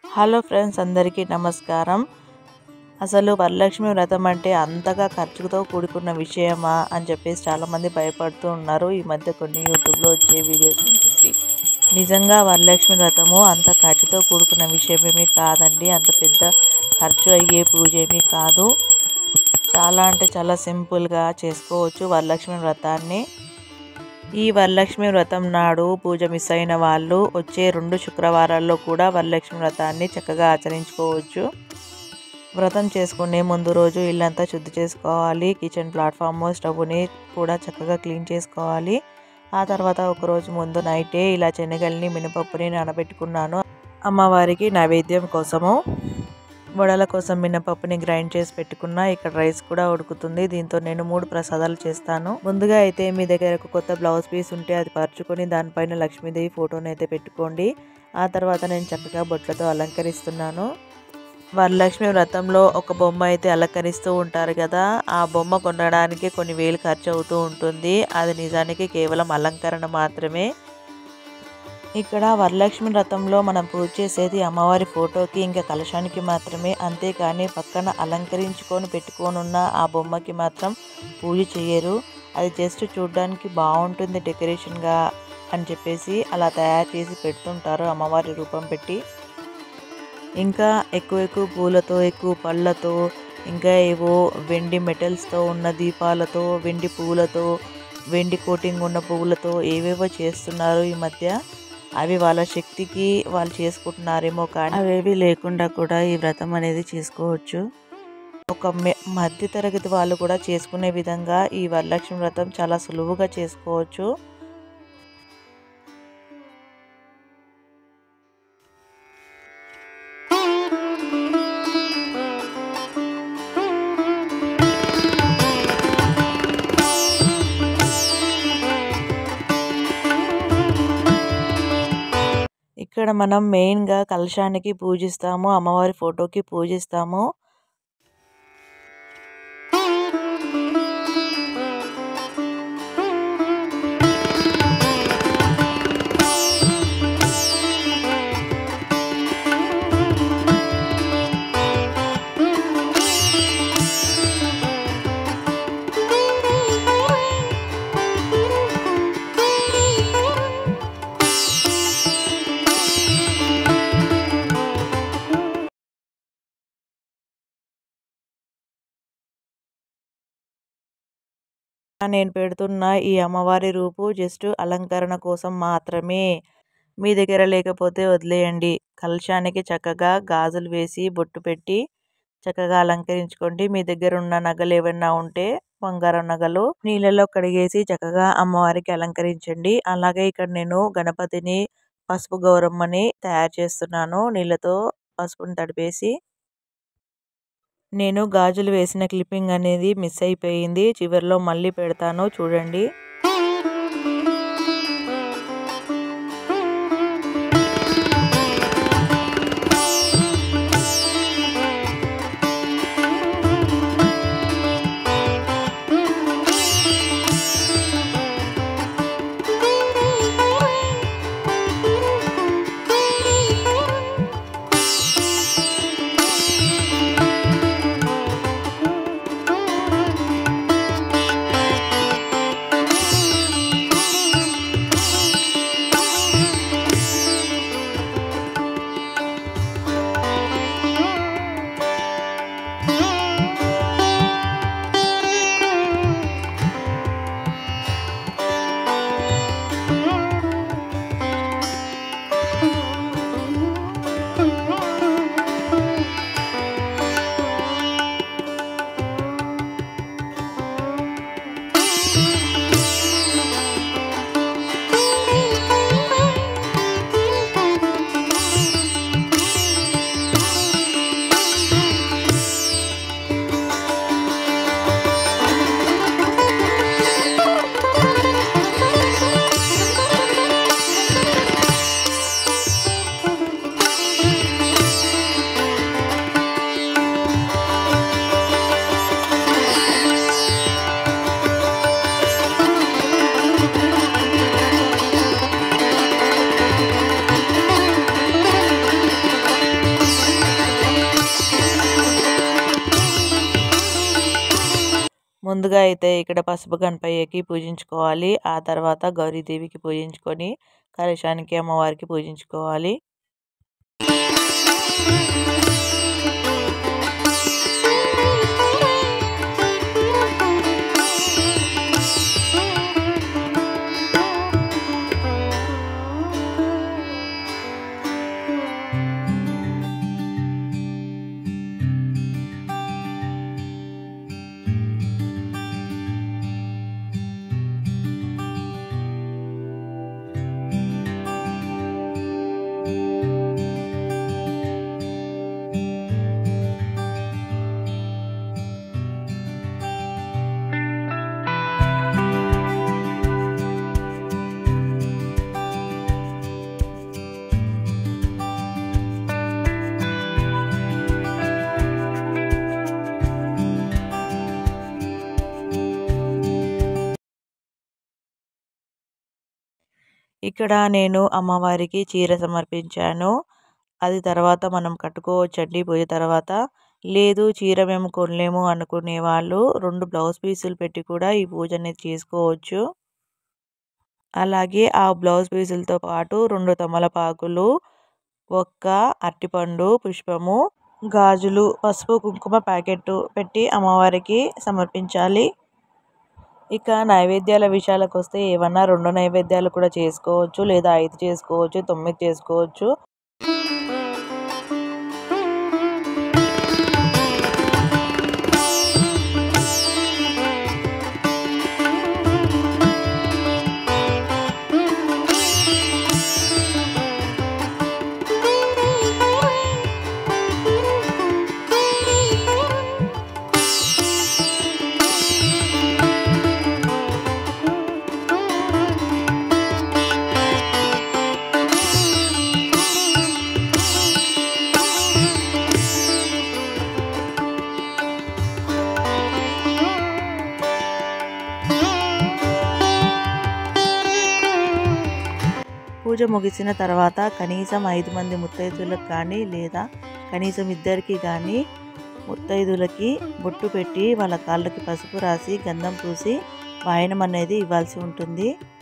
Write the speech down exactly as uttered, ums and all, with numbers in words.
Hello friends, అందరికీ నమస్కారం. అసలు వరలక్ష్మి వ్రతం అంటే అంతగా ఖర్చుతో కూడుకున్న విషయమా అని చెప్పేసి చాలామంది భయపడుతూ ఉన్నారు. ఈ మధ్య కొన్ని యూట్యూబ్లో వచ్చే వీడియోస్ చూసి నిజంగా వరలక్ష్మి వ్రతము అంత ఖర్చుతో కూడుకున్న విషయమేమీ కాదండి. అంత పెద్ద ఖర్చు అయ్యే పూజ ఏమీ కాదు. చాలా అంటే చాలా సింపుల్గా చేసుకోవచ్చు వరలక్ష్మి వ్రతాన్ని. ఈ వరలక్ష్మి వ్రతం నాడు పూజ మిస్ అయిన వాళ్ళు వచ్చే రెండు శుక్రవారాల్లో కూడా వరలక్ష్మి వ్రతాన్ని చక్కగా ఆచరించుకోవచ్చు. వ్రతం చేసుకునే ముందు రోజు ఇల్లంతా శుద్ధి చేసుకోవాలి. కిచెన్ ప్లాట్ఫామ్, స్టవ్ని కూడా చక్కగా క్లీన్ చేసుకోవాలి. ఆ తర్వాత ఒకరోజు ముందు నైటే ఇలా శనగల్ని, మినపప్పుని నానబెట్టుకున్నాను అమ్మవారికి నైవేద్యం కోసము. వడల కోసం మినపప్పుని గ్రైండ్ చేసి పెట్టుకున్నా. ఇక్కడ రైస్ కూడా ఉడుకుతుంది. దీంతో నేను మూడు ప్రసాదాలు చేస్తాను. ముందుగా అయితే మీ దగ్గర ఒక కొత్త బ్లౌజ్ పీస్ ఉంటే అది పరుచుకొని దానిపైన లక్ష్మీదేవి ఫోటోని అయితే పెట్టుకోండి. ఆ తర్వాత నేను చక్కగా బొట్లతో అలంకరిస్తున్నాను. వరలక్ష్మి వ్రతంలో ఒక బొమ్మ అయితే అలంకరిస్తూ ఉంటారు కదా, ఆ బొమ్మ కొనడానికి కొన్ని వేలు ఖర్చు అవుతూ ఉంటుంది. అది నిజానికి కేవలం అలంకరణ మాత్రమే. ఇక్కడ వరలక్ష్మి వ్రతంలో మనం పూజ చేసేది అమ్మవారి ఫోటోకి, ఇంకా కలశానికి మాత్రమే. అంతేకాని పక్కన అలంకరించుకొని పెట్టుకోనున్న ఆ బొమ్మకి మాత్రం పూజ చేయరు. అది జస్ట్ చూడడానికి బాగుంటుంది డెకరేషన్గా అని చెప్పేసి అలా తయారు చేసి పెడుతుంటారు అమ్మవారి రూపం పెట్టి. ఇంకా ఎక్కువ ఎక్కువ పూలతో, ఎక్కువ పళ్ళతో, ఇంకా ఏవో వెండి మెటల్స్తో ఉన్న దీపాలతో, వెండి పువ్వులతో, వెండి కోటింగ్ ఉన్న పువ్వులతో ఏవేవో చేస్తున్నారు ఈ మధ్య. అవి వాళ్ళ శక్తికి వాళ్ళు చేసుకుంటున్నారేమో, కానీ అవేవి లేకుండా కూడా ఈ వ్రతం అనేది చేసుకోవచ్చు. ఒక మధ్య తరగతి వాళ్ళు కూడా చేసుకునే విధంగా ఈ వరలక్ష్మి వ్రతం చాలా సులువుగా చేసుకోవచ్చు. ఇక్కడ మనం మెయిన్గా కలశానికి పూజిస్తాము, అమ్మవారి ఫోటోకి పూజిస్తాము. నేను పెడుతున్న ఈ అమ్మవారి రూపు జస్ట్ అలంకరణ కోసం మాత్రమే. మీ దగ్గర లేకపోతే వదిలేయండి. కలశానికి చక్కగా గాజులు వేసి బొట్టు పెట్టి చక్కగా అలంకరించుకోండి. మీ దగ్గర ఉన్న నగలు ఏమైనా ఉంటే బంగారం నగలు నీళ్ళలో కడిగేసి చక్కగా అమ్మవారికి అలంకరించండి. అలాగే ఇక్కడ నేను గణపతిని, పసుపు గౌరమ్మని తయారు చేస్తున్నాను. నీళ్ళతో పసుపుని తడిపేసి నేను గాజులు వేసిన క్లిప్పింగ్ అనేది మిస్ అయిపోయింది. చివరిలో మళ్ళీ పెడతాను చూడండి. ముందుగా అయితే ఇక్కడ పసుపు గణపయ్యకి పూజించుకోవాలి. ఆ తర్వాత గౌరీదేవికి పూజించుకొని కలశానికి అమ్మవారికి పూజించుకోవాలి. ఇక్కడ నేను అమ్మవారికి చీర సమర్పించాను. అది తర్వాత మనం కట్టుకోవచ్చండి పూజ తర్వాత. లేదు చీర మేము కొనలేము అనుకునే వాళ్ళు రెండు బ్లౌజ్ పీసులు పెట్టి కూడా ఈ పూజ అనేది చేసుకోవచ్చు. అలాగే ఆ బ్లౌజ్ పీసులతో పాటు రెండు తమలపాకులు, ఒక్క అరటిపండు పుష్పము, గాజులు, పసుపు కుంకుమ ప్యాకెట్ పెట్టి అమ్మవారికి సమర్పించాలి. ఇక నైవేద్యాల విషయాలకు వస్తే ఏమన్నా రెండు నైవేద్యాలు కూడా చేసుకోవచ్చు, లేదా ఐదు చేసుకోవచ్చు, తొమ్మిది చేసుకోవచ్చు. పూజ ముగిసిన తర్వాత కనీసం ఐదు మంది ముత్తైదులకు కానీ లేదా కనీసం ఇద్దరికి కానీ ముత్తైదులకి బొట్టు పెట్టి వాళ్ళ కాళ్ళకి పసుపు రాసి గంధం పూసి వాయనం అనేది ఇవ్వాల్సి ఉంటుంది.